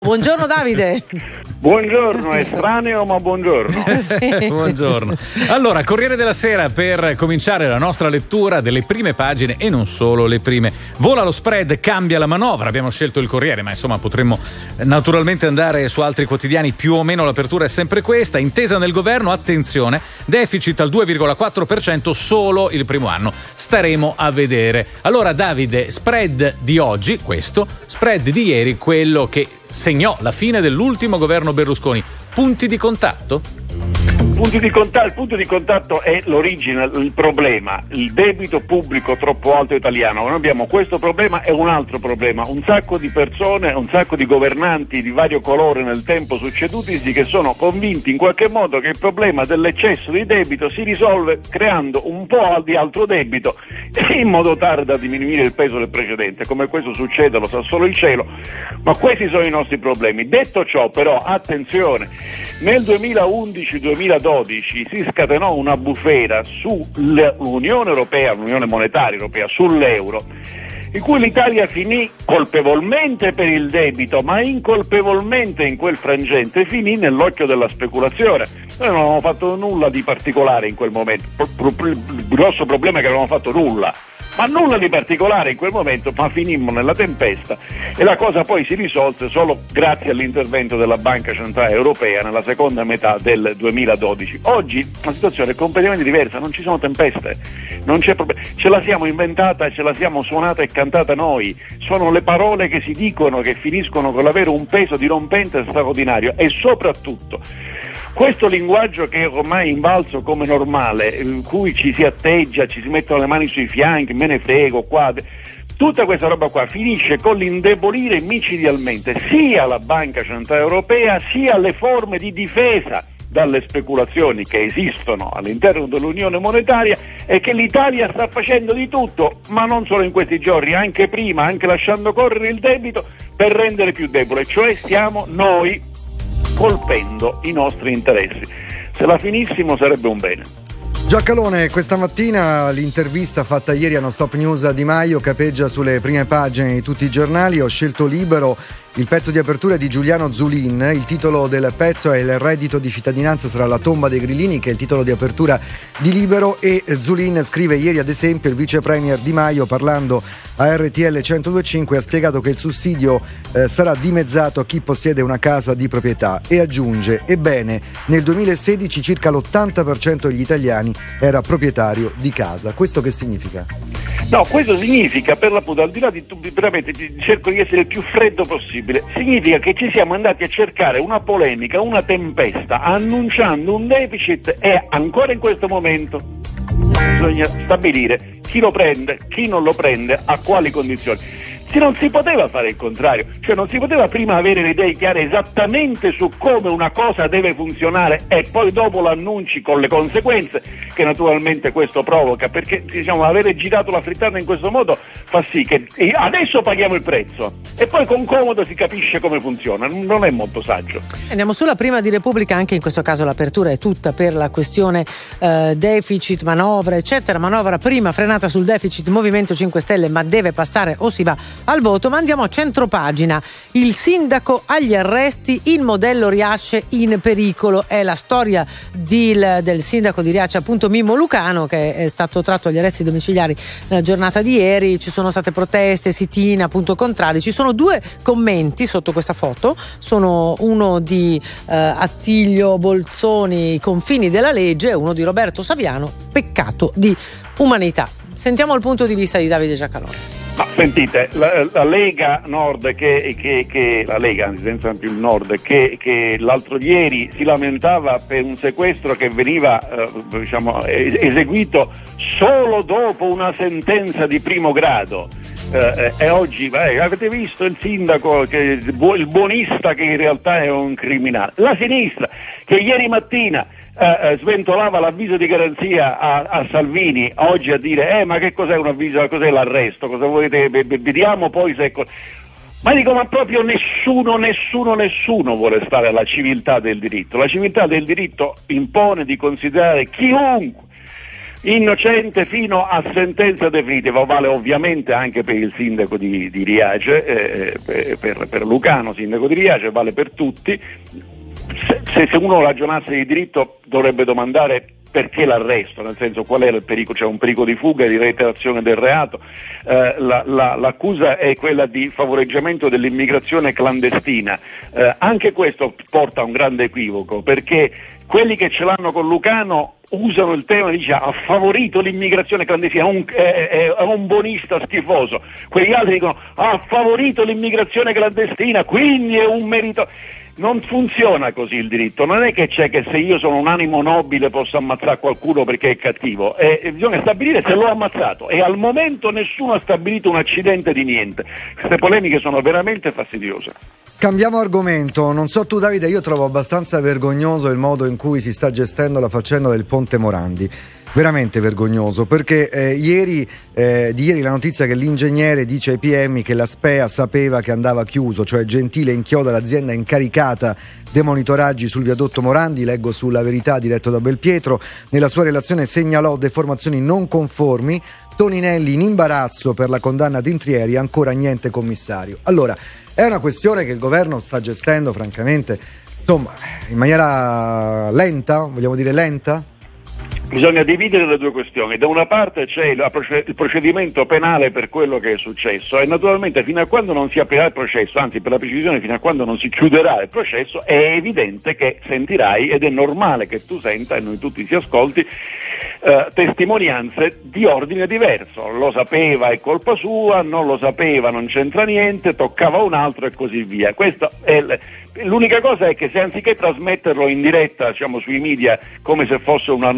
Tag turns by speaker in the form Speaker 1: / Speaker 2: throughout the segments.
Speaker 1: Buongiorno Davide.
Speaker 2: Buongiorno, estraneo ma buongiorno.
Speaker 1: Sì.
Speaker 3: Buongiorno. Allora, Corriere della Sera per cominciare la nostra lettura delle prime pagine e non solo le prime. Vola lo spread, cambia la manovra. Abbiamo scelto il Corriere, ma insomma potremmo naturalmente andare su altri quotidiani, più o meno l'apertura è sempre questa. Intesa nel governo, attenzione, deficit al 2,4% solo il primo anno. Staremo a vedere. Allora Davide, spread di oggi, questo, spread di ieri, quello che segnò la fine dell'ultimo governo Berlusconi. Punti di contatto?
Speaker 2: Il punto di contatto è l'origine, il problema, il debito pubblico troppo alto italiano. Noi abbiamo questo problema e un altro problema, un sacco di persone, un sacco di governanti di vario colore nel tempo succedutisi che sono convinti in qualche modo che il problema dell'eccesso di debito si risolve creando un po' di altro debito in modo tale da diminuire il peso del precedente. Come questo succede lo sa solo il cielo, ma questi sono i nostri problemi. Detto ciò, però, attenzione, nel 2011-2012 si scatenò una bufera sull'Unione Europea, l'Unione Monetaria Europea, sull'euro, in cui l'Italia finì colpevolmente per il debito, ma incolpevolmente in quel frangente finì nell'occhio della speculazione. Noi non avevamo fatto nulla di particolare in quel momento, il grosso problema è che non avevamo fatto nulla. Ma nulla di particolare in quel momento, ma finimmo nella tempesta e la cosa poi si risolse solo grazie all'intervento della Banca Centrale Europea nella seconda metà del 2012. Oggi la situazione è completamente diversa, non ci sono tempeste, non c'è problema, ce la siamo inventata, ce la siamo suonata e cantata noi, sono le parole che si dicono che finiscono con l'avere un peso dirompente e straordinario e soprattutto questo linguaggio che è ormai invalso come normale, in cui ci si atteggia, ci si mettono le mani sui fianchi, me ne frego, qua, tutta questa roba qua finisce con l'indebolire micidialmente sia la Banca Centrale Europea sia le forme di difesa dalle speculazioni che esistono all'interno dell'Unione Monetaria e che l'Italia sta facendo di tutto, ma non solo in questi giorni, anche prima, anche lasciando correre il debito per rendere più debole, cioè stiamo noi colpendo i nostri interessi. Se la finissimo sarebbe un bene.
Speaker 4: Giacalone, questa mattina l'intervista fatta ieri a No Stop News a Di Maio capeggia sulle prime pagine di tutti i giornali. Ho scelto Libero, il pezzo di apertura è di Giuliano Zulin, il titolo del pezzo è Il reddito di cittadinanza sarà la tomba dei grillini, che è il titolo di apertura di Libero, e Zulin scrive: ieri ad esempio il vice premier Di Maio, parlando a RTL 102.5, ha spiegato che il sussidio sarà dimezzato a chi possiede una casa di proprietà, e aggiunge: ebbene, nel 2016 circa l'80% degli italiani era proprietario di casa. Questo che significa?
Speaker 2: No, questo significa, per l'appunto, al di là di veramente cerco di essere il più freddo possibile, significa che ci siamo andati a cercare una polemica, una tempesta, annunciando un deficit e ancora in questo momento bisogna stabilire chi lo prende, chi non lo prende, a quali condizioni. Se non si poteva fare il contrario, cioè non si poteva prima avere le idee chiare esattamente su come una cosa deve funzionare e poi dopo l'annunci con le conseguenze che naturalmente questo provoca, perché diciamo avere girato la frittata in questo modo fa sì che adesso paghiamo il prezzo e poi con comodo si capisce come funziona, non è molto saggio.
Speaker 1: Andiamo sulla prima di Repubblica, anche in questo caso l'apertura è tutta per la questione deficit, manovra eccetera, manovra prima frenata sul deficit, Movimento 5 Stelle, ma deve passare o si va al voto. Ma andiamo a centropagina, il sindaco agli arresti, il modello Riace in pericolo, è la storia del sindaco di Riace, appunto Mimmo Lucano, che è stato tratto agli arresti domiciliari nella giornata di ieri. Ci sono state proteste, sit-in appunto contrari, ci sono due commenti sotto questa foto, sono uno di Attilio Bolzoni, I confini della legge, e uno di Roberto Saviano, peccato di umanità. Sentiamo il punto di vista di Davide Giacalone.
Speaker 2: Ma sentite, la Lega Nord, che la Lega, senza più il Nord, che l'altro ieri si lamentava per un sequestro che veniva eseguito solo dopo una sentenza di primo grado. E oggi avete visto il sindaco, il buonista, che in realtà è un criminale. La sinistra, che ieri mattina sventolava l'avviso di garanzia a Salvini, oggi a dire ma che cos'è un avviso, cos'è l'arresto, cosa volete, vediamo poi se ma dico, ma proprio nessuno vuole stare alla civiltà del diritto. La civiltà del diritto impone di considerare chiunque innocente fino a sentenza definitiva. Vale ovviamente anche per il sindaco di Riace, per Lucano, sindaco di Riace, vale per tutti. Se uno ragionasse di diritto dovrebbe domandare perché l'arresto, nel senso qual era il pericolo, c'è un pericolo di fuga, di reiterazione del reato. L'accusa è quella di favoreggiamento dell'immigrazione clandestina. Anche questo porta a un grande equivoco, perché quelli che ce l'hanno con Lucano usano il tema, dice ha favorito l'immigrazione clandestina, è un buonista schifoso. Quegli altri dicono ha favorito l'immigrazione clandestina, quindi è un merito. Non funziona così il diritto, non è che c'è che se io sono un animo nobile posso ammazzare qualcuno perché è cattivo, bisogna stabilire se l'ho ammazzato, e al momento nessuno ha stabilito un accidente di niente. Queste polemiche sono veramente fastidiose.
Speaker 4: Cambiamo argomento, non so tu Davide, io trovo abbastanza vergognoso il modo in cui si sta gestendo la faccenda del Ponte Morandi. Veramente vergognoso, perché di ieri la notizia che l'ingegnere dice ai PM che la SPEA sapeva che andava chiuso, cioè Gentile inchioda l'azienda incaricata dei monitoraggi sul viadotto Morandi, leggo sulla Verità diretto da Belpietro. Nella sua relazione segnalò deformazioni non conformi. Toninelli in imbarazzo per la condanna di Intrieri, ancora niente commissario. Allora, è una questione che il governo sta gestendo francamente, insomma, in maniera lenta, vogliamo dire lenta?
Speaker 2: Bisogna dividere le due questioni. Da una parte c'è il procedimento penale per quello che è successo, e naturalmente fino a quando non si aprirà il processo, anzi per la precisione fino a quando non si chiuderà il processo, è evidente che sentirai, ed è normale che tu senta e noi tutti si ascolti, testimonianze di ordine diverso. Lo sapeva, è colpa sua, non lo sapeva, non c'entra niente, toccava un altro e così via. Questo è l'unica cosa è che se anziché trasmetterlo in diretta, diciamo, sui media come se fosse una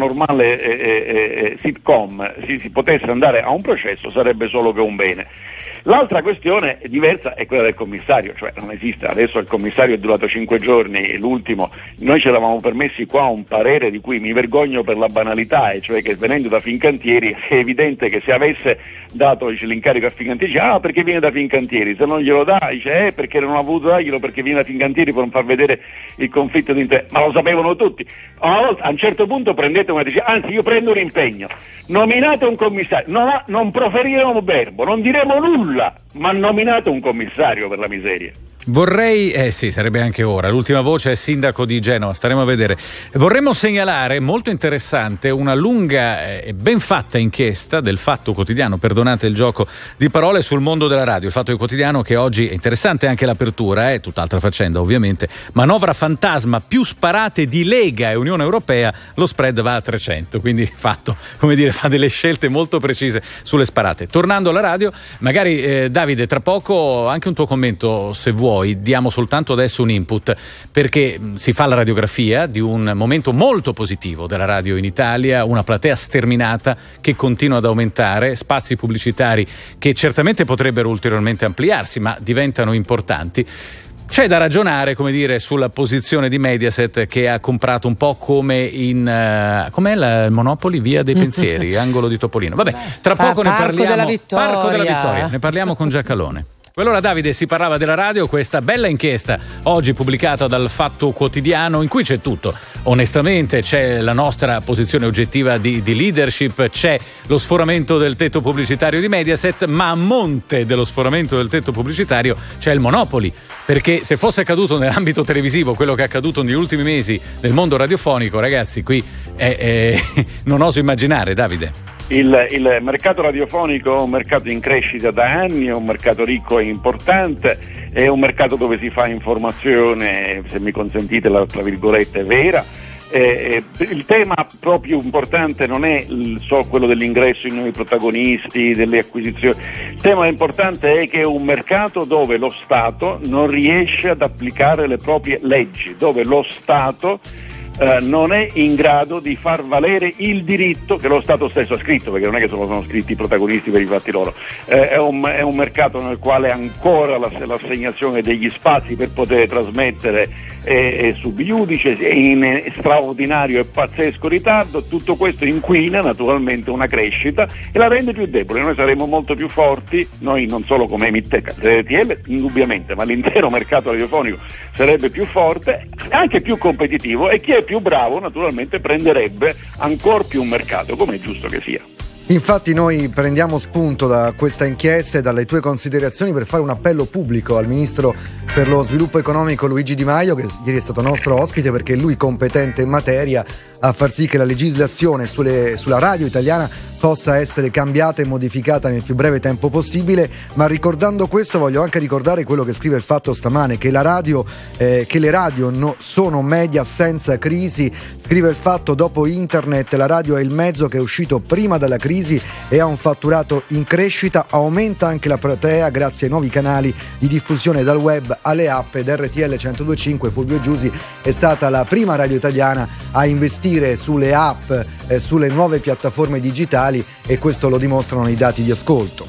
Speaker 2: normale sitcom, si potesse andare a un processo, sarebbe solo che un bene. L'altra questione diversa è quella del commissario, cioè non esiste, adesso il commissario è durato 5 giorni, l'ultimo, noi ci eravamo permessi qua un parere di cui mi vergogno per la banalità, e cioè che venendo da Fincantieri è evidente che se avesse dato l'incarico a Fincantieri, dice perché viene da Fincantieri, se non glielo dà dice perché non ha voluto darglielo, perché viene da Fincantieri per non far vedere il conflitto di interesse, ma lo sapevano tutti. A un certo punto prendete una decisione, anzi io prendo un impegno, nominate un commissario, non proferiremo un verbo, non diremo nulla, ma nominate un commissario, per la miseria.
Speaker 3: Vorrei, sì, sarebbe anche ora, l'ultima voce è sindaco di Genova, staremo a vedere. Vorremmo segnalare, molto interessante, una lunga e ben fatta inchiesta del Fatto Quotidiano, perdonate il gioco di parole, sul mondo della radio. Il Fatto Quotidiano, che oggi è interessante anche l'apertura, è tutt'altra faccenda ovviamente, manovra fantasma, più sparate di Lega e Unione Europea, lo spread va a 300, quindi Fatto, come dire, fa delle scelte molto precise sulle sparate. Tornando alla radio, magari Davide, tra poco anche un tuo commento, se vuoi. Diamo soltanto adesso un input, perché si fa la radiografia di un momento molto positivo della radio in Italia, una platea sterminata che continua ad aumentare, spazi pubblicitari che certamente potrebbero ulteriormente ampliarsi, ma diventano importanti. C'è da ragionare, come dire, sulla posizione di Mediaset, che ha comprato un po' come com'è il Monopoli, Via dei Pensieri, angolo di Topolino. Vabbè, tra poco ne parliamo. Parco della Vittoria. Ne parliamo con Giacalone. Allora Davide, si parlava della radio, questa bella inchiesta oggi pubblicata dal Fatto Quotidiano, in cui c'è tutto, onestamente c'è la nostra posizione oggettiva di leadership, c'è lo sforamento del tetto pubblicitario di Mediaset, ma a monte dello sforamento del tetto pubblicitario c'è il Monopoli, perché se fosse accaduto nell'ambito televisivo quello che è accaduto negli ultimi mesi nel mondo radiofonico, ragazzi, qui non oso immaginare. Davide.
Speaker 2: Il mercato radiofonico è un mercato in crescita da anni, è un mercato ricco e importante, è un mercato dove si fa informazione, se mi consentite la tra virgolette, vera. Il tema proprio importante non è solo quello dell'ingresso in nuovi protagonisti, delle acquisizioni. Il tema importante è che è un mercato dove lo Stato non riesce ad applicare le proprie leggi, dove lo Stato non è in grado di far valere il diritto che lo Stato stesso ha scritto, perché non è che sono scritti i protagonisti per i fatti loro. È un mercato nel quale ancora l'assegnazione degli spazi per poter trasmettere è subiudice, è in straordinario e pazzesco ritardo. Tutto questo inquina naturalmente una crescita e la rende più debole. Noi saremo molto più forti, noi non solo come emittente RTL indubbiamente, ma l'intero mercato radiofonico sarebbe più forte, anche più competitivo, e chi è più bravo naturalmente prenderebbe ancora più un mercato, come è giusto che sia.
Speaker 4: Infatti noi prendiamo spunto da questa inchiesta e dalle tue considerazioni per fare un appello pubblico al Ministro per lo Sviluppo Economico Luigi Di Maio, che ieri è stato nostro ospite, perché è lui competente in materia a far sì che la legislazione sulla radio italiana possa essere cambiata e modificata nel più breve tempo possibile. Ma ricordando questo voglio anche ricordare quello che scrive Il Fatto stamane, che le radio sono media senza crisi. Scrive Il Fatto: dopo internet la radio è il mezzo che è uscito prima dalla crisi e ha un fatturato in crescita, aumenta anche la platea grazie ai nuovi canali di diffusione dal web alle app, ed RTL 102.5 Fulvio Giusi è stata la prima radio italiana a investire sulle app, sulle nuove piattaforme digitali, e questo lo dimostrano i dati di ascolto.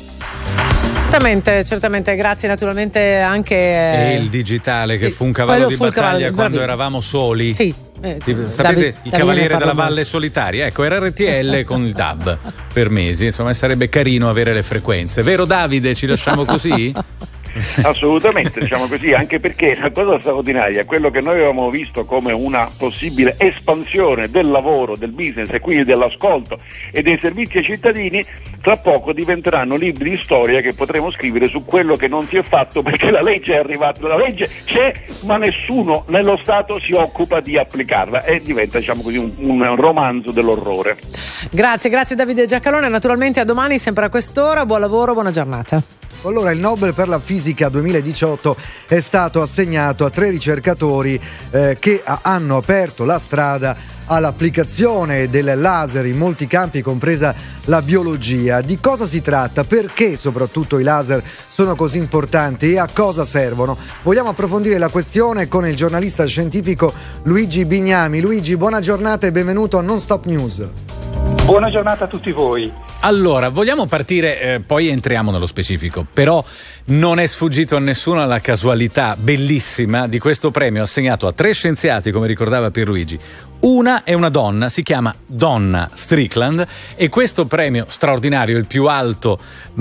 Speaker 1: Certamente, grazie naturalmente anche.
Speaker 3: E il digitale che fu un cavallo di battaglia quando eravamo soli.
Speaker 1: Sì.
Speaker 3: Sapete, il Cavaliere della Valle Solitaria? Ecco, era RTL con il DAB per mesi, insomma sarebbe carino avere le frequenze. Vero Davide, ci lasciamo così?
Speaker 2: Assolutamente, diciamo così, anche perché la cosa straordinaria, quello che noi avevamo visto come una possibile espansione del lavoro, del business e quindi dell'ascolto e dei servizi ai cittadini, tra poco diventeranno libri di storia che potremo scrivere su quello che non si è fatto, perché la legge è arrivata, la legge c'è ma nessuno nello Stato si occupa di applicarla, e diventa, diciamo così, un romanzo dell'orrore.
Speaker 1: Grazie Davide Giacalone, naturalmente a domani sempre a quest'ora, buon lavoro, buona giornata.
Speaker 4: Allora, il Nobel per la fisica 2018 è stato assegnato a 3 ricercatori che hanno aperto la strada all'applicazione del laser in molti campi, compresa la biologia. Di cosa si tratta? Perché soprattutto i laser sono così importanti e a cosa servono? Vogliamo approfondire la questione con il giornalista scientifico Luigi Bignami. Luigi, buona giornata e benvenuto a Non Stop News.
Speaker 5: Buona giornata a tutti voi.
Speaker 3: Allora, vogliamo partire, poi entriamo nello specifico, però non è sfuggito a nessuno la casualità bellissima di questo premio assegnato a 3 scienziati, come ricordava Pierluigi. Una è una donna, si chiama Donna Strickland, e questo premio straordinario, il più alto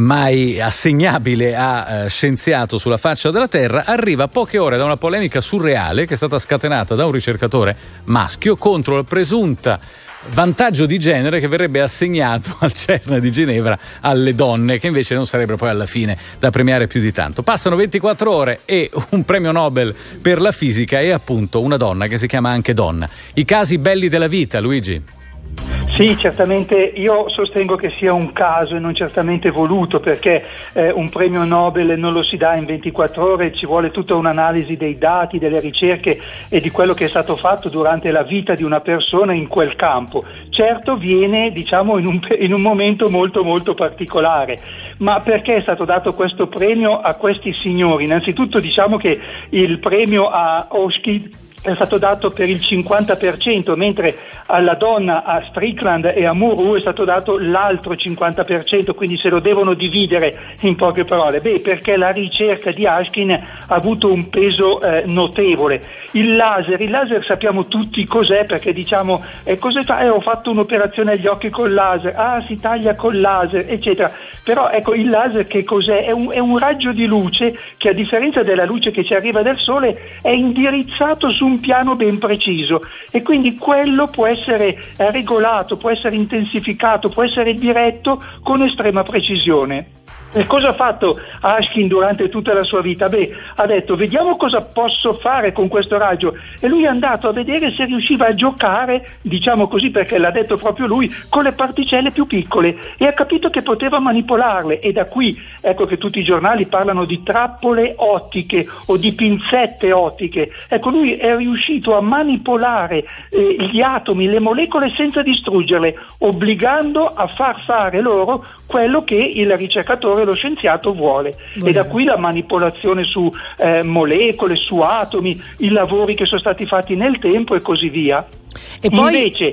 Speaker 3: mai assegnabile a scienziato sulla faccia della Terra, arriva a poche ore da una polemica surreale che è stata scatenata da un ricercatore maschio contro la presunta vantaggio di genere che verrebbe assegnato al CERN di Ginevra alle donne, che invece non sarebbero poi alla fine da premiare più di tanto. Passano 24 ore e un premio Nobel per la fisica è appunto una donna che si chiama anche Donna. I casi belli della vita, Luigi.
Speaker 5: Sì, certamente io sostengo che sia un caso e non certamente voluto, perché un premio Nobel non lo si dà in 24 ore, ci vuole tutta un'analisi dei dati, delle ricerche e di quello che è stato fatto durante la vita di una persona in quel campo. Certo viene, diciamo, in un momento molto molto particolare, ma perché è stato dato questo premio a questi signori? Innanzitutto diciamo che il premio a Oshky è stato dato per il 50%, mentre alla donna, a Strickland e a Muru è stato dato l'altro 50%, quindi se lo devono dividere in poche parole. Perché la ricerca di Ashkin ha avuto un peso notevole. Il laser sappiamo tutti cos'è, perché diciamo cosa fa? Ho fatto un'operazione agli occhi col laser, si taglia col laser, eccetera. Però ecco, il laser che cos'è? È un raggio di luce che, a differenza della luce che ci arriva dal sole, è indirizzato su un piano ben preciso, e quindi quello può essere regolato, può essere intensificato, può essere diretto con estrema precisione. E cosa ha fatto Ashkin durante tutta la sua vita? Ha detto: vediamo cosa posso fare con questo raggio, e lui è andato a vedere se riusciva a giocare, diciamo così perché l'ha detto proprio lui, con le particelle più piccole, e ha capito che poteva manipolarle, e da qui ecco che tutti i giornali parlano di trappole ottiche o di pinzette ottiche. Ecco, lui è riuscito a manipolare gli atomi, le molecole, senza distruggerle, obbligando a far fare loro quello che il ricercatore, lo scienziato, vuole. E da qui la manipolazione su molecole, su atomi, i lavori che sono stati fatti nel tempo e così via.
Speaker 1: E poi
Speaker 5: invece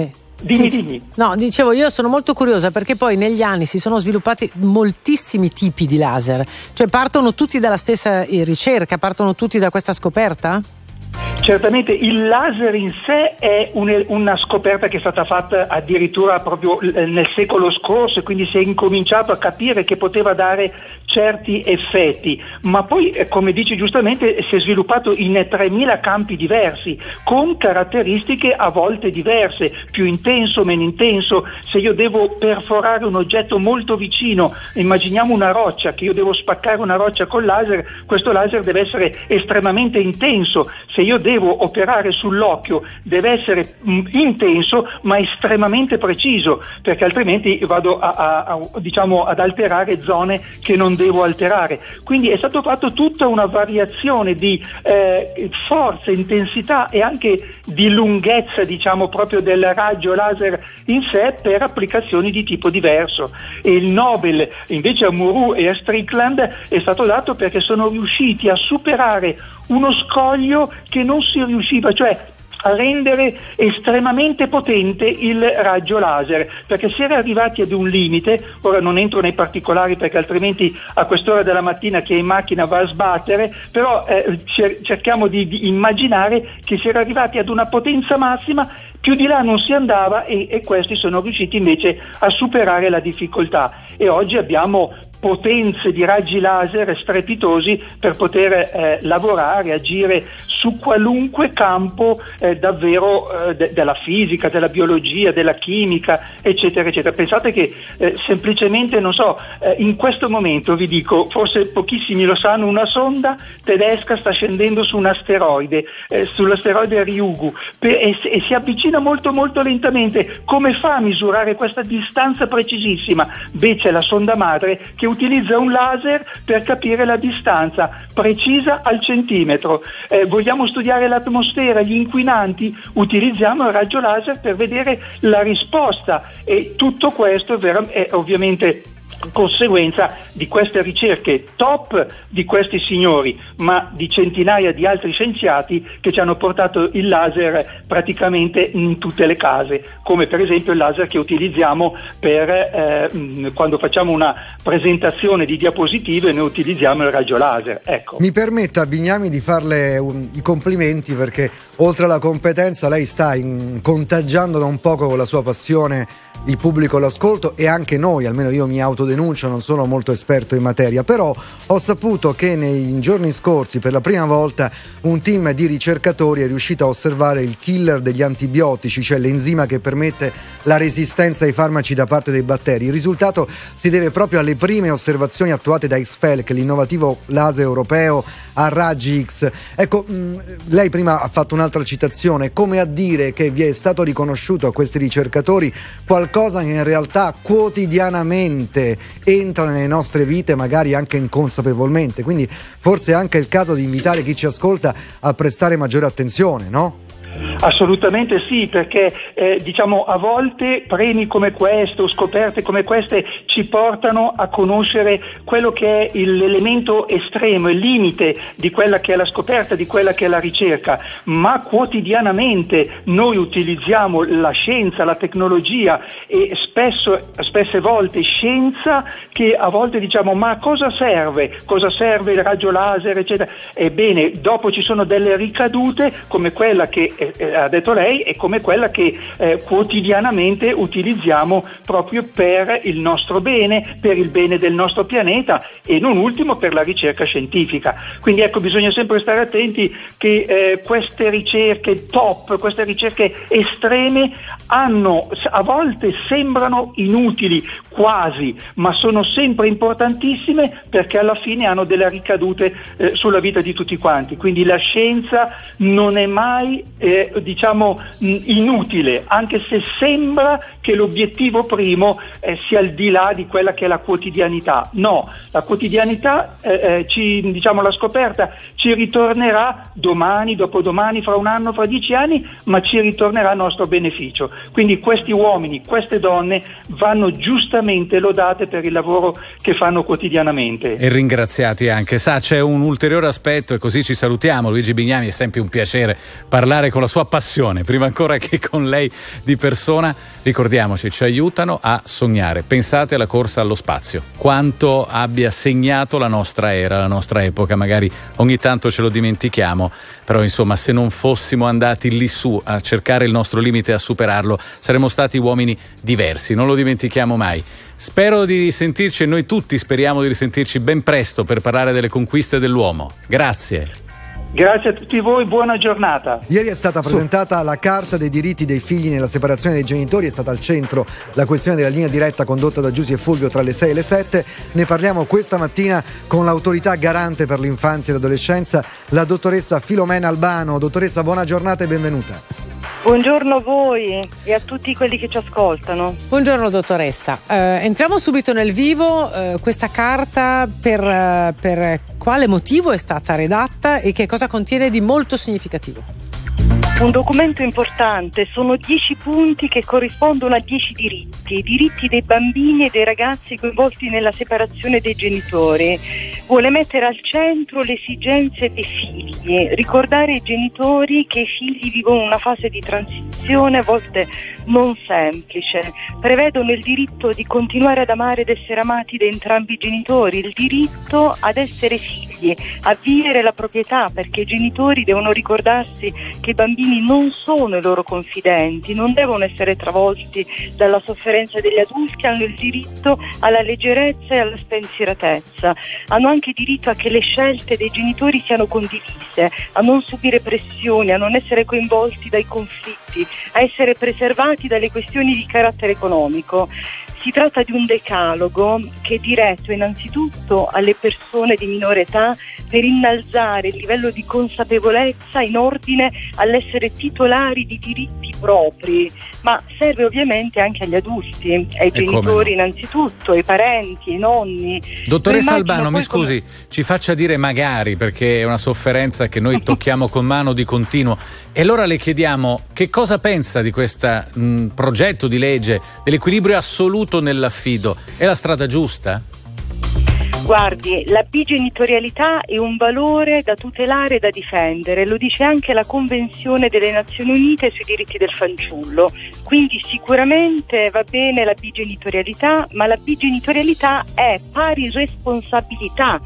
Speaker 5: dimmi.
Speaker 1: No, dicevo, io sono molto curiosa perché poi negli anni si sono sviluppati moltissimi tipi di laser, cioè partono tutti dalla stessa ricerca, partono tutti da questa scoperta?
Speaker 5: Certamente il laser in sé è una scoperta che è stata fatta addirittura proprio nel secolo scorso, e quindi si è incominciato a capire che poteva dare certi effetti, ma poi come dici giustamente si è sviluppato in 3.000 campi diversi con caratteristiche a volte diverse, più intenso, meno intenso. Se io devo perforare un oggetto molto vicino, immaginiamo una roccia, che io devo spaccare una roccia col laser, questo laser deve essere estremamente intenso. Se io devo operare sull'occhio deve essere intenso ma estremamente preciso, perché altrimenti vado ad alterare zone che non devo alterare. Quindi è stato fatto tutta una variazione di forza, intensità e anche di lunghezza, diciamo, proprio del raggio laser in sé per applicazioni di tipo diverso. E il Nobel invece a Muru e a Strickland è stato dato perché sono riusciti a superare uno scoglio che non si riusciva, cioè a rendere estremamente potente il raggio laser, perché si era arrivati ad un limite. Ora non entro nei particolari perché altrimenti a quest'ora della mattina chi è in macchina va a sbattere, però cerchiamo di immaginare che si era arrivati ad una potenza massima, più di là non si andava, e questi sono riusciti invece a superare la difficoltà, e oggi abbiamo potenze di raggi laser strepitosi per poter lavorare, agire su qualunque campo davvero della fisica, della biologia, della chimica, eccetera, eccetera. Pensate che semplicemente, non so, in questo momento vi dico, forse pochissimi lo sanno, una sonda tedesca sta scendendo su un asteroide, sull'asteroide Ryugu, e si avvicina molto molto lentamente. Come fa a misurare questa distanza precisissima? Beh, c'è la sonda madre che utilizza un laser per capire la distanza precisa al centimetro. Vogliamo studiare l'atmosfera, gli inquinanti, utilizziamo il raggio laser per vedere la risposta, e tutto questo è ovviamente conseguenza di queste ricerche top di questi signori, ma di centinaia di altri scienziati che ci hanno portato il laser praticamente in tutte le case, come per esempio il laser che utilizziamo per quando facciamo una presentazione di diapositive, noi utilizziamo il raggio laser. Ecco.
Speaker 4: Mi permetta, Bignami, di farle i complimenti, perché oltre alla competenza lei sta contagiando da un poco con la sua passione il pubblico all'ascolto, e anche noi, almeno io mi autodenuncio, non sono molto esperto in materia, però ho saputo che nei giorni scorsi per la prima volta un team di ricercatori è riuscito a osservare il killer degli antibiotici, cioè l'enzima che permette la resistenza ai farmaci da parte dei batteri. Il risultato si deve proprio alle prime osservazioni attuate da XFELC, l'innovativo laser europeo a raggi X. Ecco, lei prima ha fatto un'altra citazione, come a dire che vi è stato riconosciuto a questi ricercatori qualcosa che in realtà quotidianamente entra nelle nostre vite, magari anche inconsapevolmente. Quindi forse è anche il caso di invitare chi ci ascolta a prestare maggiore attenzione, no?
Speaker 5: Assolutamente sì, perché diciamo a volte premi come questo, scoperte come queste ci portano a conoscere quello che è l'elemento estremo, il limite di quella che è la scoperta, di quella che è la ricerca, ma quotidianamente noi utilizziamo la scienza, la tecnologia, e spesse volte scienza che a volte diciamo ma a cosa serve il raggio laser, eccetera. Ebbene, dopo ci sono delle ricadute come quella che ha detto lei e come quella che quotidianamente utilizziamo proprio per il nostro bene, per il bene del nostro pianeta e non ultimo per la ricerca scientifica. Quindi ecco, bisogna sempre stare attenti che queste ricerche top, queste ricerche estreme a volte sembrano inutili quasi, ma sono sempre importantissime perché alla fine hanno delle ricadute sulla vita di tutti quanti. Quindi la scienza non è mai inutile, anche se sembra che l'obiettivo primo sia al di là di quella che è la quotidianità. No, la quotidianità la scoperta ci ritornerà domani, dopodomani, fra un anno, fra 10 anni, ma ci ritornerà a nostro beneficio. Quindi questi uomini, queste donne vanno giustamente lodate per il lavoro che fanno quotidianamente.
Speaker 3: E ringraziati anche. Sa, c'è un ulteriore aspetto e così ci salutiamo. Luigi Bignami, è sempre un piacere parlare con la sua sua passione, prima ancora che con lei di persona. Ricordiamoci, ci aiutano a sognare. Pensate alla corsa allo spazio, quanto abbia segnato la nostra era, la nostra epoca. Magari ogni tanto ce lo dimentichiamo, però insomma, se non fossimo andati lì su a cercare il nostro limite e a superarlo, saremmo stati uomini diversi, non lo dimentichiamo mai. Spero di risentirci, e noi tutti speriamo di risentirci ben presto per parlare delle conquiste dell'uomo. Grazie.
Speaker 5: Grazie a tutti voi, buona giornata.
Speaker 4: Ieri è stata presentata la Carta dei diritti dei figli nella separazione dei genitori, è stata al centro la questione della linea diretta condotta da Giusy e Fulvio tra le 6 e le 7. Ne parliamo questa mattina con l'autorità garante per l'infanzia e l'adolescenza, la dottoressa Filomena Albano. Dottoressa, buona giornata e benvenuta.
Speaker 6: Buongiorno a voi e a tutti quelli che ci ascoltano.
Speaker 1: Buongiorno dottoressa, entriamo subito nel vivo. Questa carta per quale motivo è stata redatta e che cosa contiene di molto significativo?
Speaker 6: Un documento importante, sono 10 punti che corrispondono a 10 diritti, i diritti dei bambini e dei ragazzi coinvolti nella separazione dei genitori. Vuole mettere al centro le esigenze dei figli, ricordare ai genitori che i figli vivono una fase di transizione a volte non semplice, prevedono il diritto di continuare ad amare ed essere amati da entrambi i genitori, il diritto ad essere figli, a vivere la proprietà, perché i genitori devono ricordarsi che i bambini non sono i loro confidenti, non devono essere travolti dalla sofferenza degli adulti, hanno il diritto alla leggerezza e alla spensieratezza, hanno anche diritto a che le scelte dei genitori siano condivise, a non subire pressioni, a non essere coinvolti dai conflitti, a essere preservati dalle questioni di carattere economico. Si tratta di un decalogo che è diretto innanzitutto alle persone di minore età per innalzare il livello di consapevolezza in ordine all'essere titolari di diritti propri, ma serve ovviamente anche agli adulti, ai genitori innanzitutto, ai parenti, ai nonni.
Speaker 3: Dottoressa Albano, mi scusi, ci faccia dire magari, perché è una sofferenza che noi tocchiamo con mano di continuo, e allora le chiediamo che cosa pensa di questo progetto di legge dell'equilibrio assoluto nell'affido. È la strada giusta?
Speaker 6: Guardi, la bigenitorialità è un valore da tutelare e da difendere, lo dice anche la Convenzione delle Nazioni Unite sui diritti del fanciullo, quindi sicuramente va bene la bigenitorialità, ma la bigenitorialità è pari responsabilità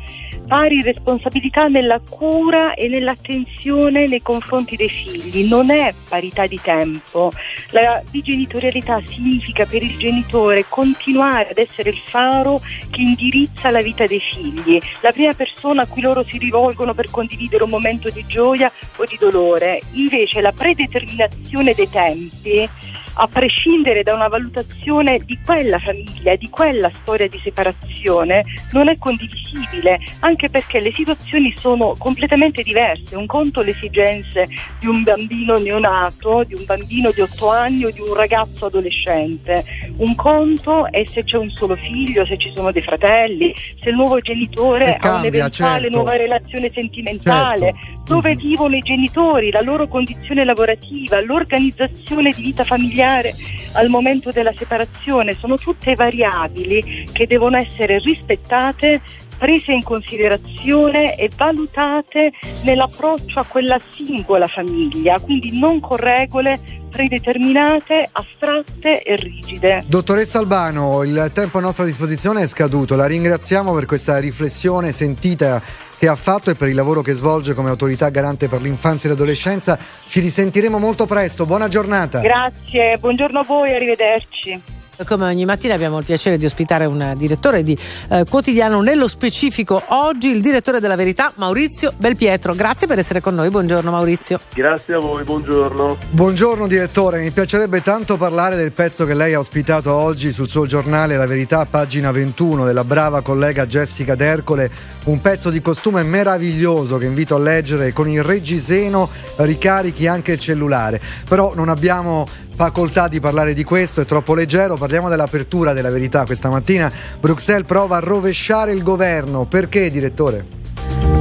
Speaker 6: nella cura e nell'attenzione nei confronti dei figli, non è parità di tempo. La bigenitorialità significa per il genitore continuare ad essere il faro che indirizza la vita dei figli, la prima persona a cui loro si rivolgono per condividere un momento di gioia o di dolore. Invece la predeterminazione dei tempi, a prescindere da una valutazione di quella famiglia, di quella storia di separazione, non è condivisibile, anche perché le situazioni sono completamente diverse. Un conto le esigenze di un bambino neonato, di un bambino di 8 anni o di un ragazzo adolescente. Un conto è se c'è un solo figlio, se ci sono dei fratelli, se il nuovo genitore ha un'eventuale nuova relazione sentimentale, dove vivono i genitori, la loro condizione lavorativa, l'organizzazione di vita familiare al momento della separazione. Sono tutte variabili che devono essere rispettate, prese in considerazione e valutate nell'approccio a quella singola famiglia, quindi non con regole predeterminate, astratte e rigide.
Speaker 4: Dottoressa Albano, il tempo a nostra disposizione è scaduto, la ringraziamo per questa riflessione sentita che ha fatto e per il lavoro che svolge come autorità garante per l'infanzia e l'adolescenza. Ci risentiremo molto presto, buona giornata.
Speaker 6: Grazie, buongiorno a voi, arrivederci.
Speaker 1: Come ogni mattina abbiamo il piacere di ospitare un direttore di quotidiano, nello specifico oggi il direttore della Verità, Maurizio Belpietro. Grazie per essere con noi, buongiorno Maurizio.
Speaker 7: Grazie a voi, buongiorno.
Speaker 4: Buongiorno direttore, mi piacerebbe tanto parlare del pezzo che lei ha ospitato oggi sul suo giornale La Verità, pagina 21, della brava collega Jessica D'Ercole, un pezzo di costume meraviglioso che invito a leggere, con il reggiseno ricarichi anche il cellulare, però non abbiamo facoltà di parlare di questo, è troppo leggero. Parliamo dell'apertura della Verità questa mattina. Bruxelles prova a rovesciare il governo. Perché, direttore?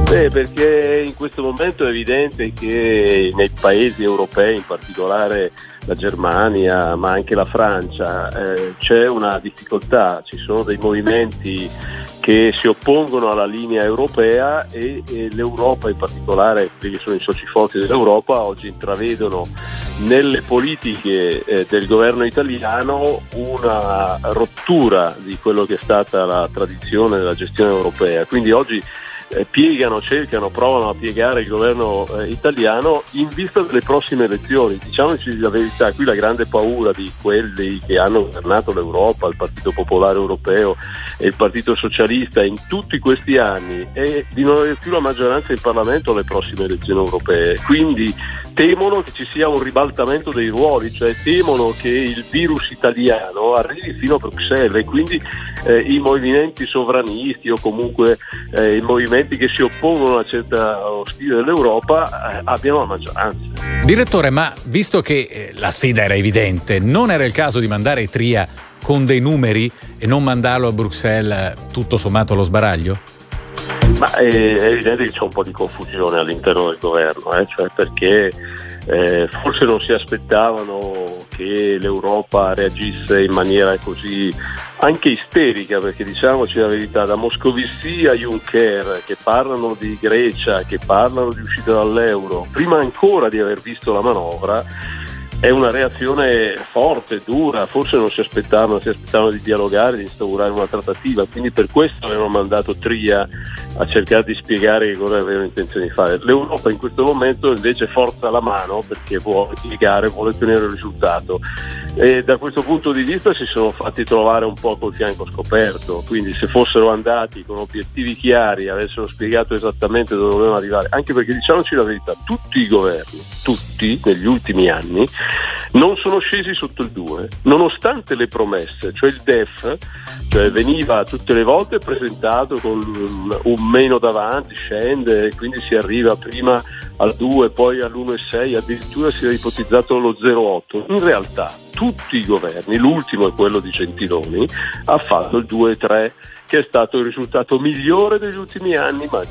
Speaker 7: Perché in questo momento è evidente che nei paesi europei, in particolare la Germania, ma anche la Francia, c'è una difficoltà, ci sono dei movimenti che si oppongono alla linea europea e l'Europa, in particolare quelli che sono i soci forti dell'Europa, oggi intravedono nelle politiche del governo italiano una rottura di quello che è stata la tradizione della gestione europea. Quindi oggi provano a piegare il governo italiano in vista delle prossime elezioni. Diciamoci la verità, qui la grande paura di quelli che hanno governato l'Europa, il Partito Popolare Europeo e il Partito Socialista in tutti questi anni, è di non avere più la maggioranza in Parlamento alle prossime elezioni europee. Quindi temono che ci sia un ribaltamento dei ruoli, cioè temono che il virus italiano arrivi fino a Bruxelles, e quindi i movimenti sovranisti o comunque i movimenti che si oppongono a certa stile dell'Europa abbiano la maggioranza.
Speaker 3: Direttore, ma visto che la sfida era evidente, non era il caso di mandare Tria con dei numeri e non mandarlo a Bruxelles tutto sommato allo sbaraglio?
Speaker 7: Ma è evidente che c'è un po' di confusione all'interno del governo, cioè perché forse non si aspettavano che l'Europa reagisse in maniera così anche isterica, perché diciamoci la verità, da Moscovici a Juncker, che parlano di Grecia, che parlano di uscita dall'euro, prima ancora di aver visto la manovra, è una reazione forte, dura. Forse non si aspettavano di dialogare, di instaurare una trattativa, quindi per questo avevano mandato Tria a cercare di spiegare che cosa avevano intenzione di fare. L'Europa in questo momento invece forza la mano perché vuole piegare, vuole ottenere il risultato, e da questo punto di vista si sono fatti trovare un po' col fianco scoperto. Quindi se fossero andati con obiettivi chiari, avessero spiegato esattamente dove dovevano arrivare, anche perché diciamoci la verità, tutti i governi, tutti negli ultimi anni non sono scesi sotto il 2, nonostante le promesse, cioè il DEF veniva tutte le volte presentato con un meno davanti, scende e quindi si arriva prima al 2, poi all'1,6, addirittura si era ipotizzato lo 0,8. In realtà tutti i governi, l'ultimo è quello di Gentiloni, ha fatto il 2,3, che è stato il risultato migliore degli ultimi anni, ma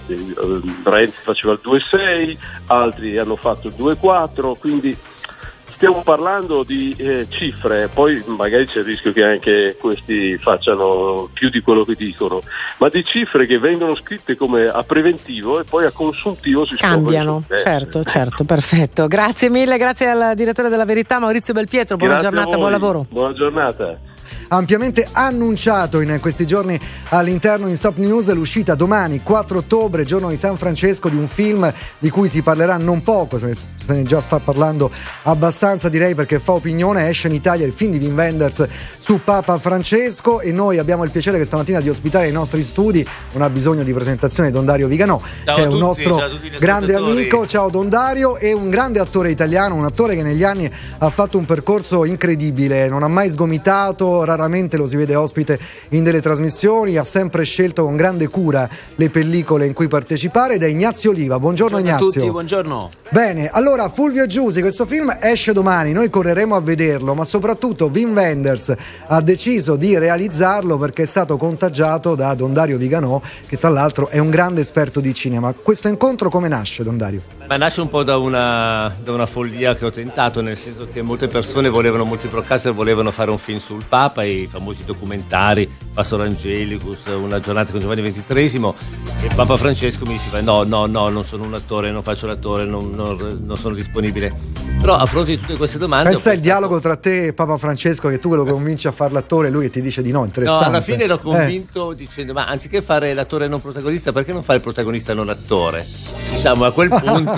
Speaker 7: Renzi faceva il 2,6, altri hanno fatto il 2,4, quindi stiamo parlando di cifre, poi magari c'è il rischio che anche questi facciano più di quello che dicono, ma di cifre che vengono scritte come a preventivo e poi a consuntivo si
Speaker 1: cambiano. Certo, perfetto. Grazie mille, grazie al direttore della Verità Maurizio Belpietro, buona giornata, buon lavoro.
Speaker 7: Buona giornata.
Speaker 4: Ampiamente annunciato in questi giorni all'interno in Stop News l'uscita domani 4 ottobre, giorno di San Francesco, di un film di cui si parlerà non poco, se ne già sta parlando abbastanza, direi, perché fa opinione. Esce in Italia il film di Wim Wenders su Papa Francesco e noi abbiamo il piacere questa mattina di ospitare ai nostri studi, non ha bisogno di presentazione, Don Dario Viganò, che è un nostro grande amico. Ciao Don Dario, è un grande attore italiano, un attore che negli anni ha fatto un percorso incredibile, non ha mai sgomitato, raramente lo si vede ospite in delle trasmissioni, ha sempre scelto con grande cura le pellicole in cui partecipare, ed è Ignazio Oliva. Buongiorno Ignazio.
Speaker 8: A tutti, buongiorno.
Speaker 4: Bene, allora Fulvio Giusi, questo film esce domani, noi correremo a vederlo, ma soprattutto Wim Wenders ha deciso di realizzarlo perché è stato contagiato da Don Dario Viganò, che tra l'altro è un grande esperto di cinema. Questo incontro come nasce, Don Dario?
Speaker 8: Ma nasce un po' da una follia che ho tentato, nel senso che molte persone molti broadcaster volevano fare un film sul Papa, i famosi documentari Pastor Angelicus, Una giornata con Giovanni XXIII, e Papa Francesco mi diceva no, non sono un attore, non faccio l'attore, non sono disponibile. Però a fronte di tutte queste domande
Speaker 4: pensa il dialogo tra te e Papa Francesco, che tu lo convinci a fare l'attore e lui che ti dice di no, interessante.
Speaker 8: No, alla fine ero convinto dicendo ma anziché fare l'attore non protagonista, perché non fare il protagonista non attore? Diciamo a quel punto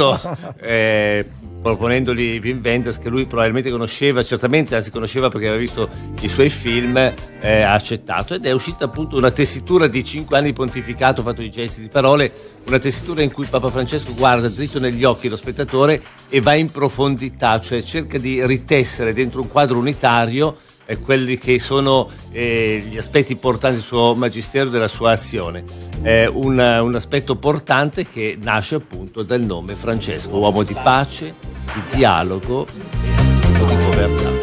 Speaker 8: proponendogli Wim Wenders, che lui probabilmente conosceva, anzi conosceva perché aveva visto i suoi film, ha accettato, ed è uscita appunto una tessitura di 5 anni di pontificato fatto di gesti, di parole, una tessitura in cui Papa Francesco guarda dritto negli occhi lo spettatore e va in profondità, cioè cerca di ritessere dentro un quadro unitario quelli che sono gli aspetti portanti del suo magistero, della sua azione. Un aspetto portante che nasce appunto dal nome Francesco, uomo di pace, di dialogo e di povertà.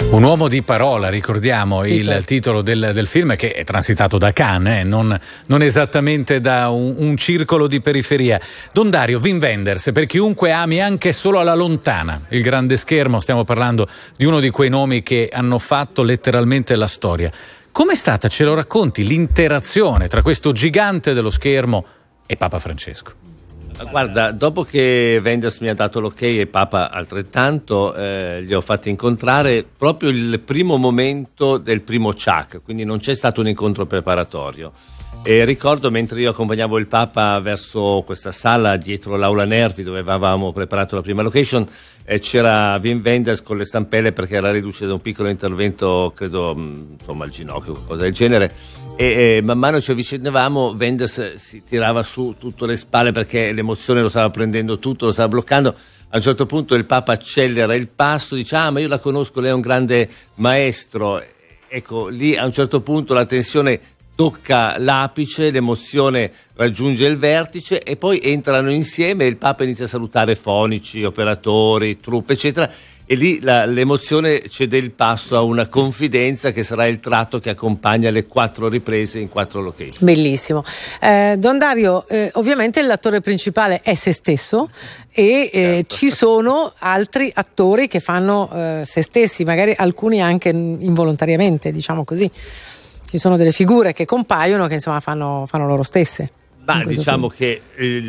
Speaker 3: Un uomo di parola, ricordiamo il titolo del film, che è transitato da Cannes, non esattamente da un circolo di periferia. Don Dario, Wim Wenders, per chiunque ami anche solo alla lontana il grande schermo, stiamo parlando di uno di quei nomi che hanno fatto letteralmente la storia. Com'è stata, ce lo racconti, l'interazione tra questo gigante dello schermo e Papa Francesco?
Speaker 8: Guarda, dopo che Wenders mi ha dato l'ok e Papa altrettanto, li ho fatti incontrare proprio il primo momento del primo Ciak, quindi non c'è stato un incontro preparatorio. E ricordo, mentre io accompagnavo il Papa verso questa sala dietro l'Aula Nervi dove avevamo preparato la prima location, c'era Wim Wenders con le stampelle perché era reduce da un piccolo intervento, credo insomma al ginocchio o qualcosa del genere, e man mano ci avvicinavamo Wenders si tirava su tutte le spalle perché l'emozione lo stava prendendo tutto, lo stava bloccando. A un certo punto il Papa accelera il passo, dice: ah, ma io la conosco, lei è un grande maestro. Ecco, lì a un certo punto la tensione tocca l'apice, l'emozione raggiunge il vertice e poi entrano insieme e il Papa inizia a salutare fonici, operatori, truppe eccetera, e lì l'emozione cede il passo a una confidenza che sarà il tratto che accompagna le 4 riprese in 4 location.
Speaker 1: Bellissimo. Don Dario, ovviamente l'attore principale è se stesso e certo. Ci sono altri attori che fanno se stessi, magari alcuni anche involontariamente, diciamo così. Ci sono delle figure che compaiono che insomma fanno loro stesse.
Speaker 8: Ma diciamo che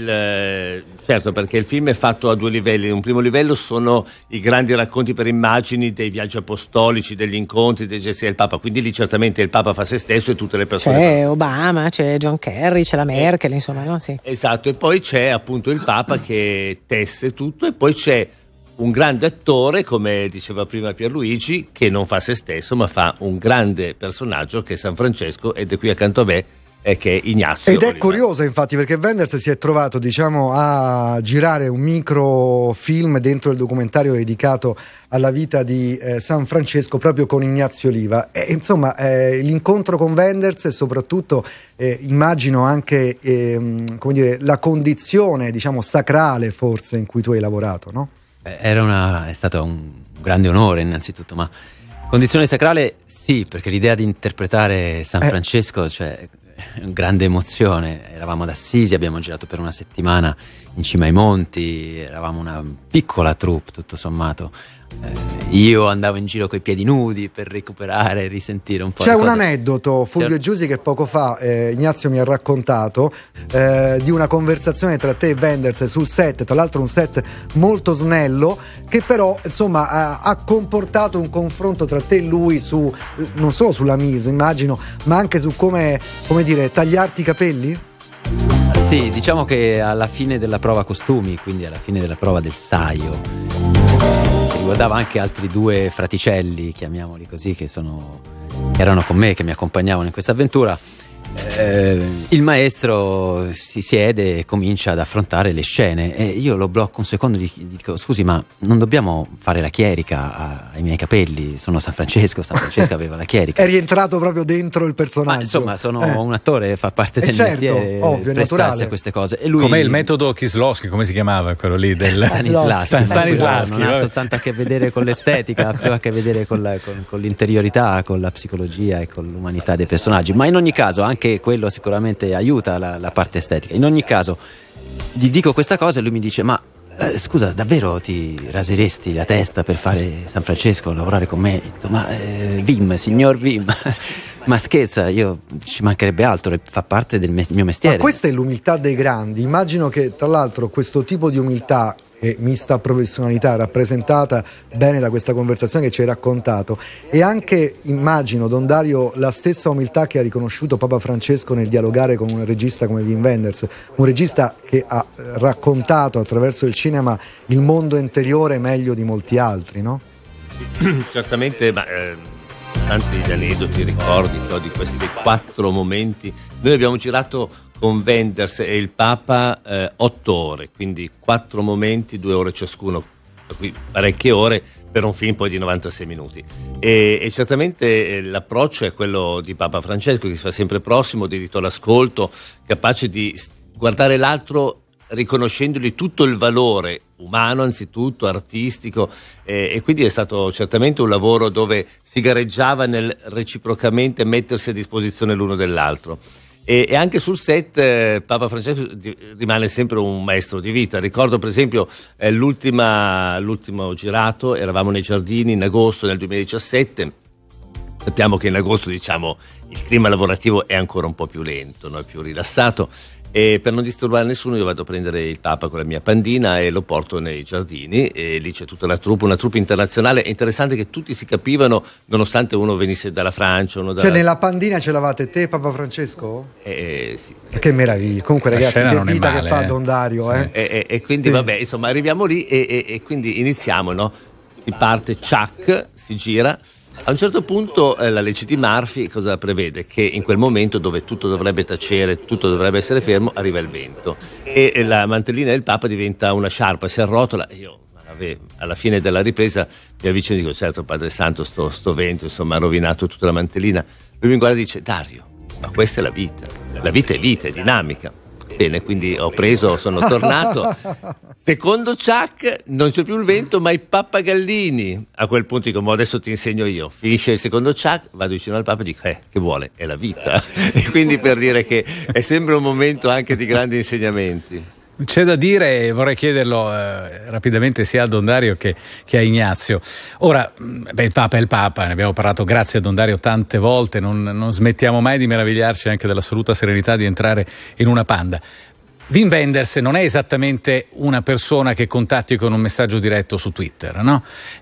Speaker 8: certo, perché il film è fatto a 2 livelli. Un primo livello sono i grandi racconti per immagini dei viaggi apostolici, degli incontri, dei gesti del Papa, quindi lì certamente il Papa fa se stesso e tutte le persone.
Speaker 1: C'è Obama, c'è John Kerry, c'è la Merkel, insomma, no? Sì.
Speaker 8: Esatto, e poi c'è appunto il Papa che tesse tutto e poi c'è un grande attore, come diceva prima Pierluigi, che non fa se stesso ma fa un grande personaggio che è San Francesco ed è qui accanto a me, che è Ignazio.
Speaker 4: Ed è curiosa infatti perché Wenders si è trovato a girare un microfilm dentro il documentario dedicato alla vita di San Francesco proprio con Ignazio Oliva e, insomma l'incontro con Wenders e soprattutto immagino anche come dire, la condizione sacrale forse in cui tu hai lavorato, no?
Speaker 9: È stato un grande onore innanzitutto, ma condizione sacrale sì, perché l'idea di interpretare San Francesco, cioè grande emozione. Eravamo ad Assisi, abbiamo girato per una settimana in cima ai monti, eravamo una piccola troupe tutto sommato. Io andavo in giro coi piedi nudi per recuperare e risentire un po'.
Speaker 4: C'è un aneddoto, Fulvio Giusi, che poco fa Ignazio mi ha raccontato di una conversazione tra te e Wenders sul set, tra l'altro un set molto snello, che però insomma ha comportato un confronto tra te e lui su non solo sulla mise, immagino, ma anche su come dire, tagliarti i capelli?
Speaker 9: Sì, diciamo che alla fine della prova costumi, quindi alla fine della prova del saio, riguardava anche altri 2 fraticelli, chiamiamoli così, che erano con me, che mi accompagnavano in questa avventura. Il maestro si siede e comincia ad affrontare le scene e io lo blocco un secondo e gli dico: scusi, ma non dobbiamo fare la chierica ai miei capelli? Sono San Francesco aveva la chierica.
Speaker 4: È rientrato proprio dentro il personaggio.
Speaker 9: Ma insomma, sono un attore, fa parte del mestiere,
Speaker 4: ovvio,
Speaker 9: prestarsi
Speaker 4: naturale
Speaker 9: a queste cose. E lui...
Speaker 3: Com'è il metodo Kieslowski, come si chiamava quello lì?
Speaker 9: Stanislavski. Non ha soltanto a che vedere con l'estetica, ha più a che vedere con l'interiorità, con la psicologia e con l'umanità dei personaggi, ma in ogni caso anche quello sicuramente aiuta la parte estetica. In ogni caso gli dico questa cosa e lui mi dice: ma scusa, davvero ti raseresti la testa per fare San Francesco, lavorare con me? Ma Wim, signor Wim ma scherza, io ci mancherebbe altro, fa parte del mio mestiere.
Speaker 4: Ma questa è l'umiltà dei grandi. Immagino che tra l'altro questo tipo di umiltà e mista professionalità rappresentata bene da questa conversazione che ci hai raccontato, e anche immagino, Don Dario, la stessa umiltà che ha riconosciuto Papa Francesco nel dialogare con un regista come Wim Wenders, un regista che ha raccontato attraverso il cinema il mondo interiore meglio di molti altri, no?
Speaker 8: Certamente, ma tanti aneddoti, ricordi che ho di questi 4 momenti. Noi abbiamo girato con Wenders e il Papa 8 ore, quindi 4 momenti, 2 ore ciascuno, per cui parecchie ore per un film poi di 96 minuti. E certamente l'approccio è quello di Papa Francesco, che si fa sempre prossimo, dedito all'ascolto, capace di guardare l'altro riconoscendogli tutto il valore umano anzitutto, artistico, e quindi è stato certamente un lavoro dove si gareggiava nel reciprocamente mettersi a disposizione l'uno dell'altro. E anche sul set Papa Francesco rimane sempre un maestro di vita. Ricordo per esempio l'ultimo girato, eravamo nei giardini in agosto del 2017. Sappiamo che in agosto, diciamo, il clima lavorativo è ancora un po' più lento, no? È più rilassato, e per non disturbare nessuno io vado a prendere il Papa con la mia pandina e lo porto nei giardini, e lì c'è tutta una troupe internazionale. È interessante che tutti si capivano nonostante uno venisse dalla Francia, uno
Speaker 4: Cioè nella pandina ce l'avate te, Papa Francesco?
Speaker 8: Sì.
Speaker 4: Che meraviglia, comunque ragazzi, che vita che fa Don Dario,
Speaker 8: sì. E quindi vabbè, insomma, arriviamo lì e quindi iniziamo, no? Si parte, ciak, si gira. A un certo punto la legge di Murphy cosa prevede? Che in quel momento dove tutto dovrebbe tacere, tutto dovrebbe essere fermo, arriva il vento e la mantellina del Papa diventa una sciarpa, si arrotola. Io alla fine della ripresa mi avvicino e dico: certo, Padre Santo, sto vento insomma ha rovinato tutta la mantellina. Lui mi guarda e dice: Dario, ma questa è la vita è vita, è dinamica. Bene, quindi sono tornato. Secondo ciak, non c'è più il vento, ma i pappagallini. A quel punto dico: adesso ti insegno io. Finisce il secondo ciak, vado vicino al Papa e dico: che vuole? È la vita. E quindi per dire che è sempre un momento anche di grandi insegnamenti.
Speaker 3: C'è da dire, vorrei chiederlo rapidamente sia a Don Dario che a Ignazio. Ora, il Papa è il Papa, ne abbiamo parlato, grazie a Don Dario tante volte, non smettiamo mai di meravigliarci anche dell'assoluta serenità di entrare in una panda. Wim Wenders non è esattamente una persona che contatti con un messaggio diretto su Twitter, no?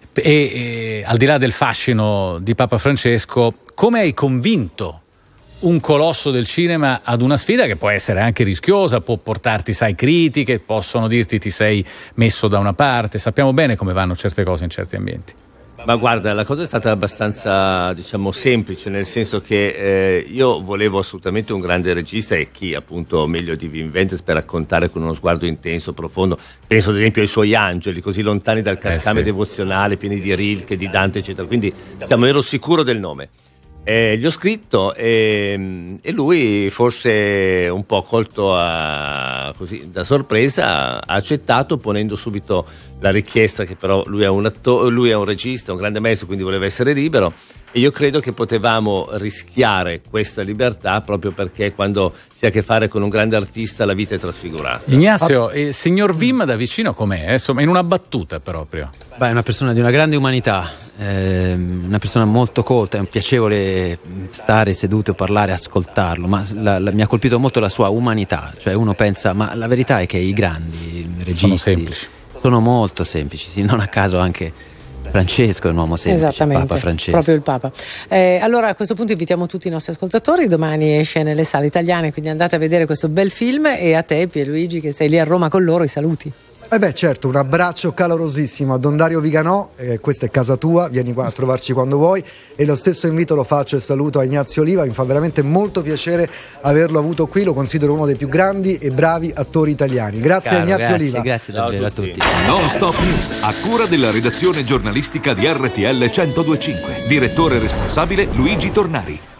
Speaker 3: E al di là del fascino di Papa Francesco, come hai convinto un colosso del cinema ad una sfida che può essere anche rischiosa, può portarti, critiche, possono dirti ti sei messo da una parte, sappiamo bene come vanno certe cose in certi ambienti.
Speaker 8: Ma guarda, la cosa è stata abbastanza, diciamo, semplice, nel senso che io volevo assolutamente un grande regista, e chi appunto meglio di Wim Wenders per raccontare con uno sguardo intenso, profondo. Penso ad esempio ai suoi angeli, così lontani dal cascame devozionale, pieni di Rilke, di Dante, eccetera. Quindi diciamo, ero sicuro del nome. Gli ho scritto e lui, forse un po' colto così da sorpresa, ha accettato, ponendo subito la richiesta che però lui è un regista, un grande maestro, quindi voleva essere libero, e io credo che potevamo rischiare questa libertà proprio perché quando si ha a che fare con un grande artista la vita è trasfigurata.
Speaker 3: Ignazio, il signor Wim da vicino com'è? Insomma, in una battuta proprio.
Speaker 9: Beh, è una persona di una grande umanità, una persona molto colta, è un piacevole stare seduto, parlare, ascoltarlo, ma mi ha colpito molto la sua umanità. Cioè uno pensa, ma la verità è che i grandi registi sono molto semplici, sì, non a caso anche Francesco è un uomo semplice.
Speaker 1: Esattamente,
Speaker 9: Papa Francesco.
Speaker 1: proprio il Papa. Allora a questo punto invitiamo tutti i nostri ascoltatori, domani esce nelle sale italiane, quindi andate a vedere questo bel film, e a te Pierluigi che sei lì a Roma con loro i saluti.
Speaker 4: Certo, un abbraccio calorosissimo a Don Dario Viganò, questa è casa tua, vieni qua a trovarci quando vuoi, e lo stesso invito lo faccio e saluto a Ignazio Oliva, mi fa veramente molto piacere averlo avuto qui, lo considero uno dei più grandi e bravi attori italiani. Grazie a Ignazio Oliva.
Speaker 9: Grazie davvero a tutti.
Speaker 10: Non Stop News, a cura della redazione giornalistica di RTL 102.5, direttore responsabile Luigi Tornari.